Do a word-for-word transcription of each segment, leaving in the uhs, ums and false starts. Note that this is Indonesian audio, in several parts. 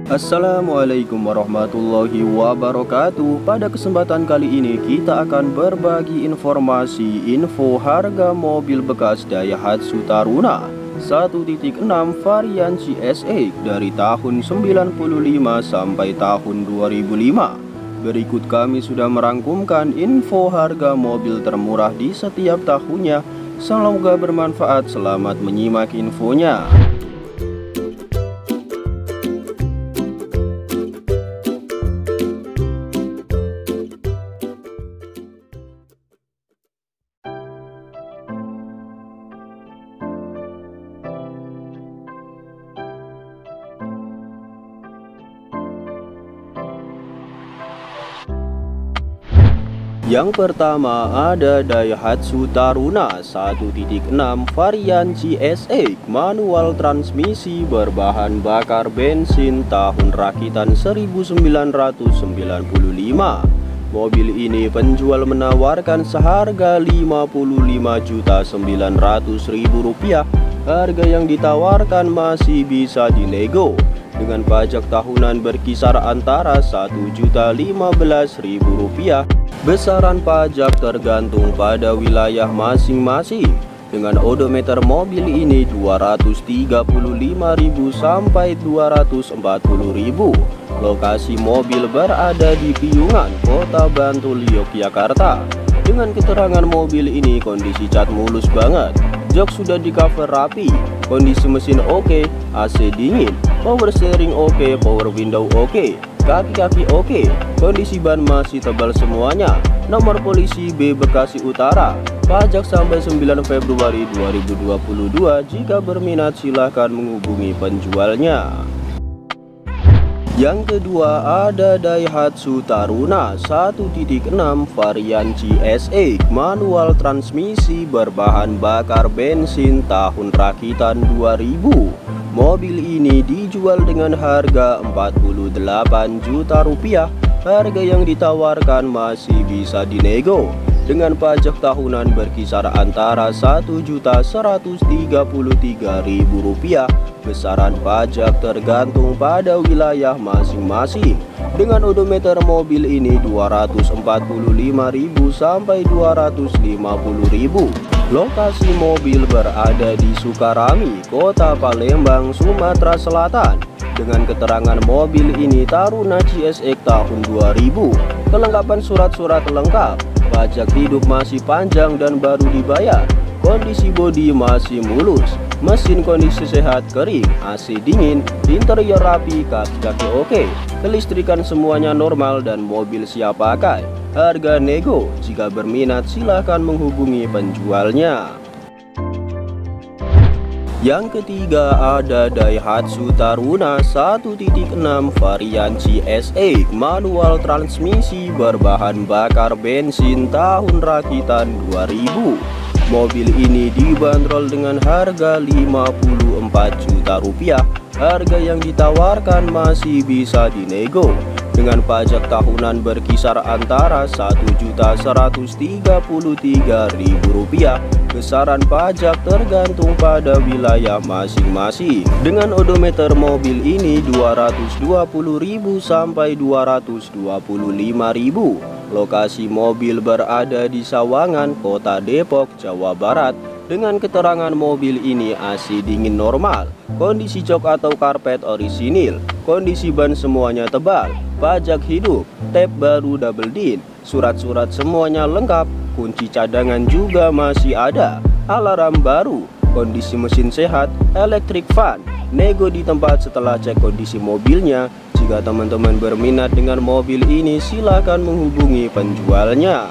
Assalamualaikum warahmatullahi wabarakatuh. Pada kesempatan kali ini kita akan berbagi informasi info harga mobil bekas Daihatsu Taruna satu titik enam varian C S X dari tahun sembilan puluh lima sampai tahun dua ribu lima. Berikut kami sudah merangkumkan info harga mobil termurah di setiap tahunnya. Semoga bermanfaat. Selamat menyimak infonya. Yang pertama ada Daihatsu Taruna satu titik enam varian C S X manual transmisi berbahan bakar bensin tahun rakitan seribu sembilan ratus sembilan puluh lima. Mobil ini penjual menawarkan seharga lima puluh lima juta sembilan ratus ribu rupiah. Harga yang ditawarkan masih bisa dinego dengan pajak tahunan berkisar antara satu juta lima belas ribu rupiah. Besaran pajak tergantung pada wilayah masing-masing. Dengan odometer mobil ini dua ratus tiga puluh lima ribu sampai dua ratus empat puluh ribu. Lokasi mobil berada di Piungan, Kota Bantul, Yogyakarta. Dengan keterangan mobil ini kondisi cat mulus banget. Jok sudah di cover rapi, kondisi mesin oke, A C dingin, power steering oke, power window oke, kaki-kaki oke, kondisi ban masih tebal semuanya. Nomor polisi B Bekasi Utara. Pajak sampai sembilan Februari dua ribu dua puluh dua. Jika berminat silahkan menghubungi penjualnya. Yang kedua ada Daihatsu Taruna satu titik enam varian C S X manual transmisi berbahan bakar bensin tahun rakitan dua ribu. Mobil ini dijual dengan harga empat puluh delapan juta rupiah. Harga yang ditawarkan masih bisa dinego dengan pajak tahunan berkisar antara satu juta seratus tiga puluh tiga ribu rupiah. Besaran pajak tergantung pada wilayah masing-masing. Dengan odometer mobil ini dua ratus empat puluh lima ribu sampai dua ratus lima puluh ribu. Lokasi mobil berada di Sukarami, Kota Palembang, Sumatera Selatan. Dengan keterangan mobil ini Taruna C S X tahun dua ribu. Kelengkapan surat-surat lengkap. Pajak hidup masih panjang dan baru dibayar. Kondisi bodi masih mulus, mesin kondisi sehat kering, A C dingin, interior rapi, kaki-kaki oke, kelistrikan semuanya normal dan mobil siap pakai. Harga nego. Jika berminat silahkan menghubungi penjualnya. Yang ketiga ada Daihatsu Taruna satu titik enam varian C S X manual transmisi berbahan bakar bensin tahun rakitan dua ribu. Mobil ini dibanderol dengan harga lima puluh empat juta rupiah. Harga yang ditawarkan masih bisa dinego dengan pajak tahunan berkisar antara satu juta seratus tiga puluh tiga ribu rupiah. Besaran pajak tergantung pada wilayah masing-masing. Dengan odometer mobil ini dua ratus dua puluh ribu sampai dua ratus dua puluh lima ribu. Lokasi mobil berada di Sawangan, Kota Depok, Jawa Barat. Dengan keterangan mobil ini A C dingin normal, kondisi jok atau karpet orisinil, kondisi ban semuanya tebal, pajak hidup, tap baru double din, surat-surat semuanya lengkap, kunci cadangan juga masih ada, alarm baru, kondisi mesin sehat, electric fan, nego di tempat setelah cek kondisi mobilnya. Jika teman-teman berminat dengan mobil ini silahkan menghubungi penjualnya.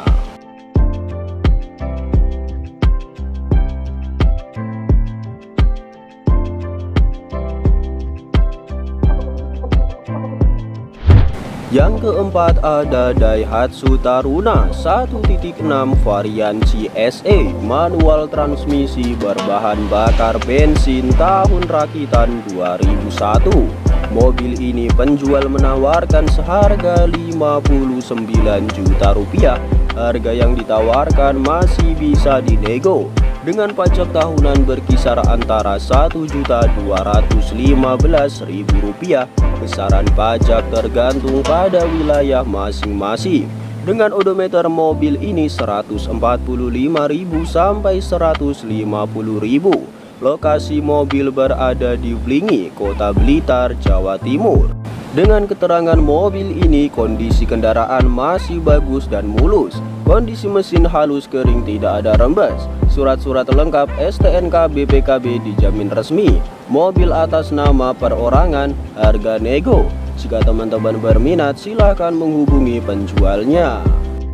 Yang keempat ada Daihatsu Taruna satu titik enam varian C S X manual transmisi berbahan bakar bensin tahun rakitan dua ribu satu. Mobil ini penjual menawarkan seharga lima puluh sembilan juta rupiah. Harga yang ditawarkan masih bisa dinego dengan pajak tahunan berkisar antara satu juta dua ratus lima belas ribu rupiah. Besaran pajak tergantung pada wilayah masing-masing. Dengan odometer mobil ini seratus empat puluh lima ribu sampai seratus lima puluh ribu. Lokasi mobil berada di Blingi, Kota Blitar, Jawa Timur. Dengan keterangan mobil ini, kondisi kendaraan masih bagus dan mulus. Kondisi mesin halus, kering, tidak ada rembes. Surat-surat lengkap S T N K B P K B dijamin resmi. Mobil atas nama perorangan, harga nego. Jika teman-teman berminat, silahkan menghubungi penjualnya.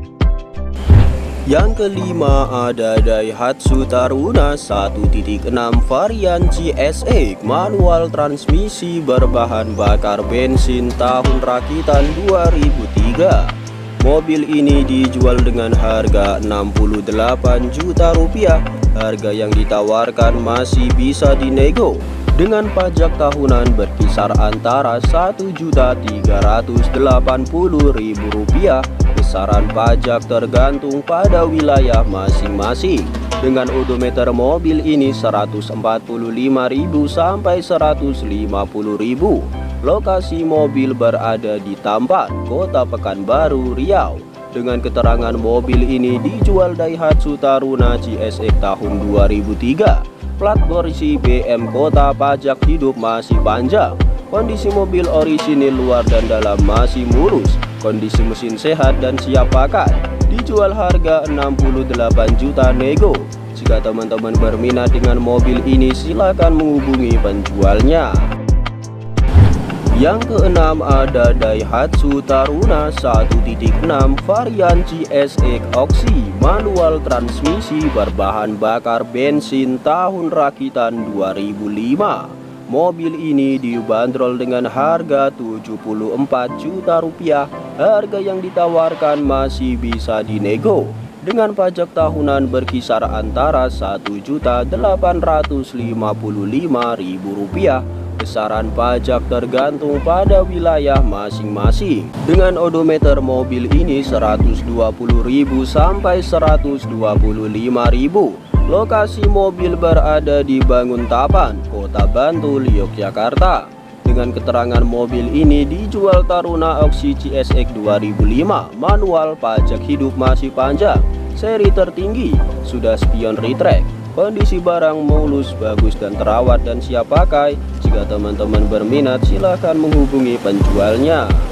Yang kelima ada Daihatsu Taruna satu titik enam varian G S X manual transmisi berbahan bakar bensin tahun rakitan dua ribu tiga. Mobil ini dijual dengan harga enam puluh delapan juta rupiah. Harga yang ditawarkan masih bisa dinego dengan pajak tahunan berkisar antara satu juta tiga ratus delapan puluh ribu rupiah. Besaran pajak tergantung pada wilayah masing-masing. Dengan odometer mobil ini seratus empat puluh lima ribu sampai seratus lima puluh ribu. Lokasi mobil berada di Tampan, Kota Pekanbaru, Riau. Dengan keterangan mobil ini dijual Daihatsu Taruna G S X tahun dua ribu tiga. Plat bersih B M kota, pajak hidup masih panjang. Kondisi mobil orisinil luar dan dalam masih mulus. Kondisi mesin sehat dan siap pakai. Dijual harga enam puluh delapan juta nego. Jika teman-teman berminat dengan mobil ini, silakan menghubungi penjualnya. Yang keenam ada Daihatsu Taruna satu titik enam varian G S X Oxy manual transmisi berbahan bakar bensin tahun rakitan dua ribu lima. Mobil ini dibanderol dengan harga tujuh puluh empat juta rupiah. Harga yang ditawarkan masih bisa dinego dengan pajak tahunan berkisar antara satu juta delapan ratus lima puluh lima ribu rupiah. Besaran pajak tergantung pada wilayah masing-masing. Dengan odometer mobil ini seratus dua puluh ribu sampai seratus dua puluh lima ribu. Lokasi mobil berada di Banguntapan, Kota Bantul, Yogyakarta. Dengan keterangan mobil ini dijual Taruna Oxy G S X dua ribu lima manual, pajak hidup masih panjang, seri tertinggi, sudah spion retract. Kondisi barang mulus, bagus dan terawat dan siap pakai. Jika teman-teman berminat, silahkan menghubungi penjualnya.